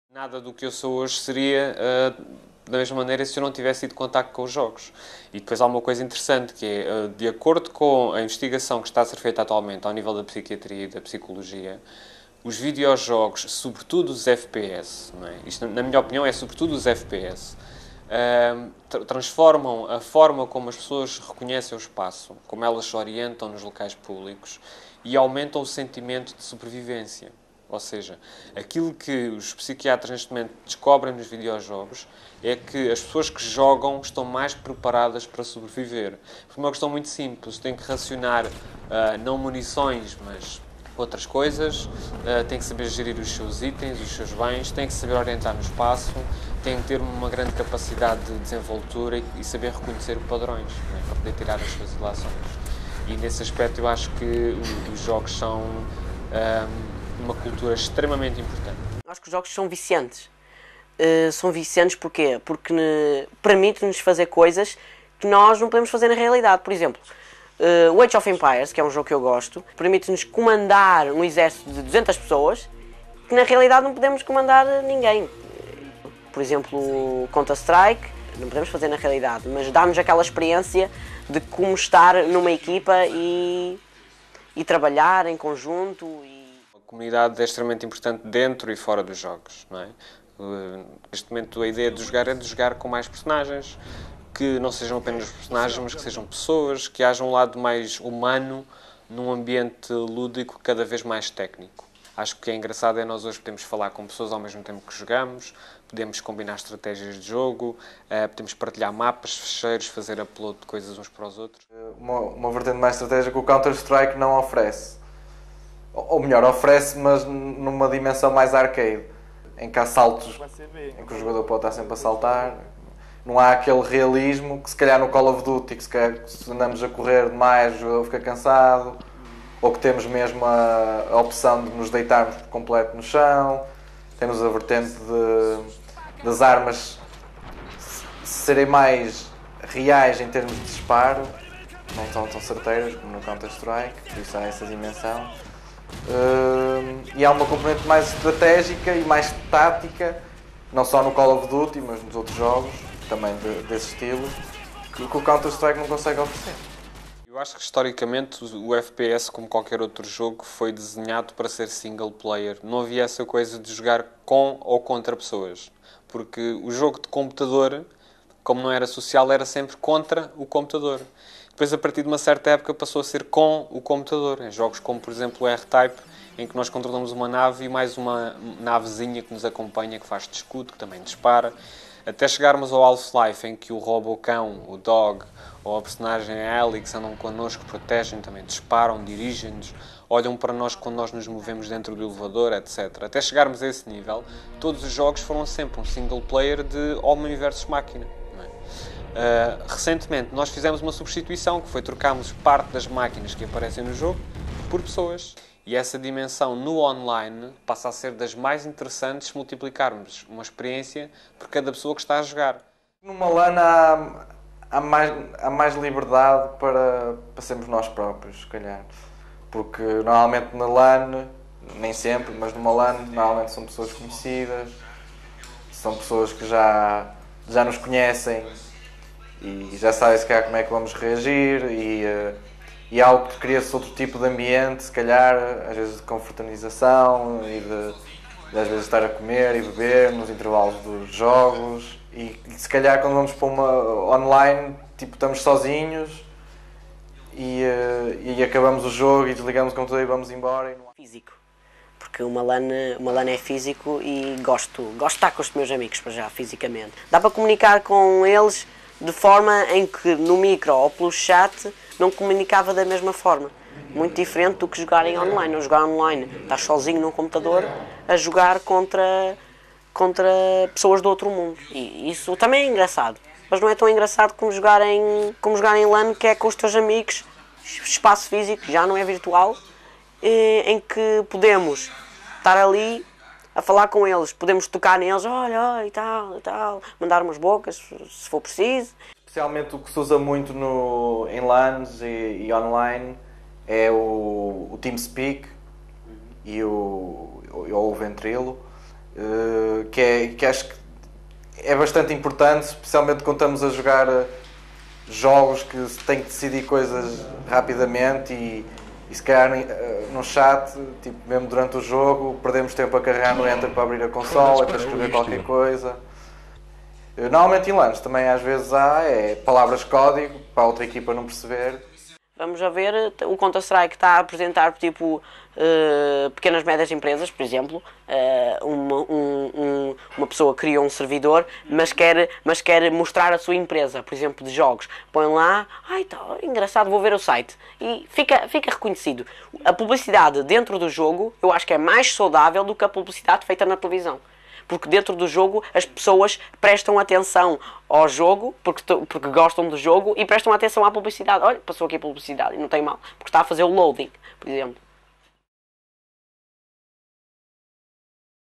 Nada do que eu sou hoje seria da mesma maneira se eu não tivesse tido contacto com os jogos. E depois há uma coisa interessante que é, de acordo com a investigação que está a ser feita atualmente ao nível da psiquiatria e da psicologia, os videojogos, sobretudo os FPS, não é? Isto, na minha opinião, é sobretudo os FPS, transformam a forma como as pessoas reconhecem o espaço, como elas se orientam nos locais públicos e aumentam o sentimento de sobrevivência. Ou seja, aquilo que os psiquiatras neste momento descobrem nos videojogos é que as pessoas que jogam estão mais preparadas para sobreviver. Por uma questão muito simples, têm que racionar não munições, mas outras coisas, têm que saber gerir os seus itens, os seus bens, têm que saber orientar no espaço, têm que ter uma grande capacidade de desenvoltura e saber reconhecer padrões, não é? Para poder tirar as suas ilações. E nesse aspecto eu acho que os jogos são uma cultura extremamente importante. Acho que os jogos são viciantes. São viciantes porquê? Porque permite-nos fazer coisas que nós não podemos fazer na realidade. Por exemplo, o Age of Empires, que é um jogo que eu gosto, permite-nos comandar um exército de 200 pessoas que na realidade não podemos comandar ninguém. Por exemplo, o Counter-Strike, não podemos fazer na realidade, mas dá-nos aquela experiência de como estar numa equipa e trabalhar em conjunto. A comunidade é extremamente importante dentro e fora dos jogos, não é? Neste momento a ideia de jogar com mais personagens, que não sejam apenas personagens, mas que sejam pessoas, que haja um lado mais humano num ambiente lúdico cada vez mais técnico. Acho que o que é engraçado é nós hoje podemos falar com pessoas ao mesmo tempo que jogamos, podemos combinar estratégias de jogo, podemos partilhar mapas, fecheiros, fazer upload de coisas uns para os outros. Uma vertente mais estratégica que o Counter-Strike não oferece. Ou melhor, oferece, mas numa dimensão mais arcade, em que há saltos em que o jogador pode estar sempre a saltar. Não há aquele realismo que se calhar no Call of Duty, que se andamos a correr demais o jogador fica cansado, ou que temos mesmo a opção de nos deitarmos por completo no chão. Temos a vertente das armas serem mais reais em termos de disparo, não são tão certeiras como no Counter-Strike, por isso há essa dimensão. E há uma componente mais estratégica e mais tática, não só no Call of Duty, mas nos outros jogos também desse estilo, que o Counter-Strike não consegue oferecer. Eu acho que historicamente o FPS, como qualquer outro jogo, foi desenhado para ser single player. Não havia essa coisa de jogar com ou contra pessoas, porque o jogo de computador, como não era social, era sempre contra o computador. Depois, a partir de uma certa época, passou a ser com o computador. Em jogos como, por exemplo, o R-Type, em que nós controlamos uma nave e mais uma navezinha que nos acompanha, que faz de escudo, que também dispara. Até chegarmos ao Half-Life, em que o Robocão, o Dog, ou a personagem Alex andam connosco, protegem, também disparam, dirigem-nos, olham para nós quando nós nos movemos dentro do elevador, etc. Até chegarmos a esse nível, todos os jogos foram sempre um single player de homem versus máquina. Recentemente nós fizemos uma substituição, que foi trocarmos parte das máquinas que aparecem no jogo por pessoas. E essa dimensão no online passa a ser das mais interessantes se multiplicarmos uma experiência por cada pessoa que está a jogar. Numa LAN há mais liberdade para sermos nós próprios, se calhar. Porque normalmente na LAN, nem sempre, mas numa LAN normalmente são pessoas conhecidas, são pessoas que já nos conhecem e já sabem se calhar como é que vamos reagir e algo que cria-se outro tipo de ambiente, se calhar, às vezes de confraternização e de às vezes estar a comer e beber nos intervalos dos jogos e se calhar quando vamos para uma online, tipo, estamos sozinhos e acabamos o jogo e desligamos o computador e vamos embora. Físico, porque uma LAN é físico e gosto de estar com os meus amigos para já, fisicamente. Dá para comunicar com eles de forma em que no micro ou pelo chat não comunicava da mesma forma. Muito diferente do que jogarem online. Não jogar online, estás sozinho num computador a jogar contra pessoas do outro mundo. E isso também é engraçado. Mas não é tão engraçado como jogar em LAN, que é com os teus amigos, espaço físico, já não é virtual, em que podemos estar ali a falar com eles, podemos tocar neles, olha, e tal, mandar umas bocas, se for preciso. Especialmente o que se usa muito em LANs e online é o TeamSpeak e o Ventrilo, que acho que é bastante importante, especialmente quando estamos a jogar jogos que se tem que decidir coisas rapidamente e se calhar no chat, tipo, mesmo durante o jogo, perdemos tempo a carregar no Enter para abrir a consola, para escrever qualquer coisa. Normalmente em LANs também às vezes há palavras código para a outra equipa não perceber. Vamos a ver, o Counter-Strike está a apresentar tipo pequenas médias empresas, por exemplo, uma pessoa cria um servidor, mas quer mostrar a sua empresa, por exemplo, de jogos. Põe lá, tá engraçado, vou ver o site. E fica reconhecido. A publicidade dentro do jogo, eu acho que é mais saudável do que a publicidade feita na televisão. Porque dentro do jogo as pessoas prestam atenção ao jogo, porque gostam do jogo, e prestam atenção à publicidade. Olha, passou aqui a publicidade, e não tem mal, porque está a fazer o loading, por exemplo.